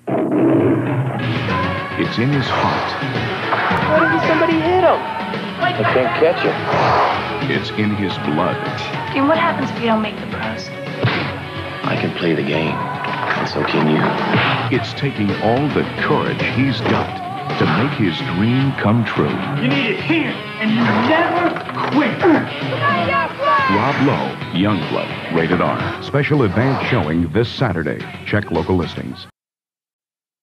It's in his heart. What if somebody hit him? I can't catch him. It's in his blood. And what happens if you don't make the pros? I can play the game, and so can you. It's taking all the courage he's got to make his dream come true. You need it here, and you never quit. Rob Lowe, Youngblood, rated R. Special advance showing this Saturday. Check local listings.